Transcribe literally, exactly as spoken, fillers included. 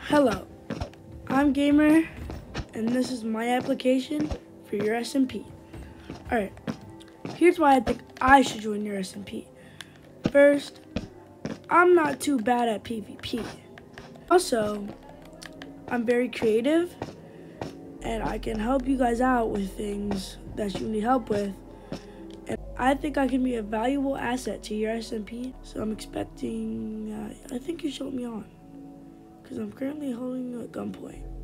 Hello, I'm Gamer, and this is my application for your S M P. Alright, here's why I think I should join your S M P. First, I'm not too bad at PvP. Also, I'm very creative, and I can help you guys out with things that you need help with. And I think I can be a valuable asset to your S M P, so I'm expecting, uh, I think you should let me on, because I'm currently holding a gunpoint.